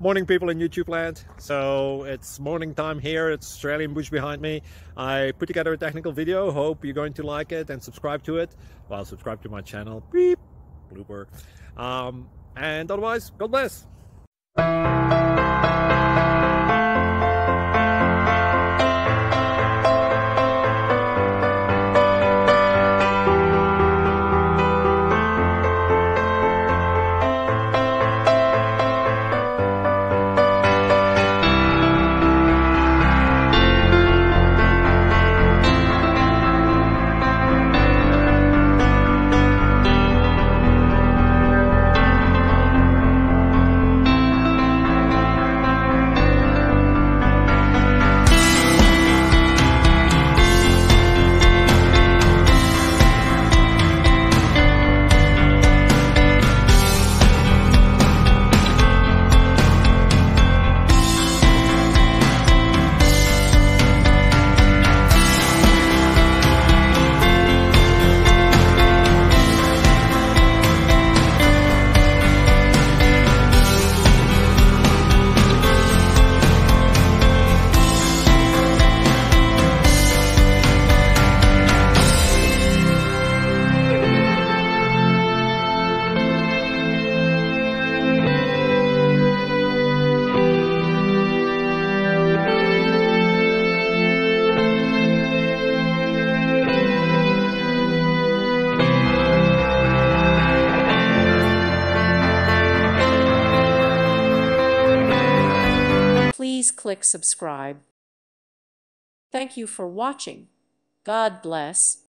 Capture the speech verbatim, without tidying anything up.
Morning, people in YouTube land. So it's morning time here. It's Australian bush behind me. I put together a technical video. Hope you're going to like it and subscribe to it. Well, subscribe to my channel. Beep. Blooper. Um, and otherwise, God bless. Please click subscribe. Thank you for watching. God bless.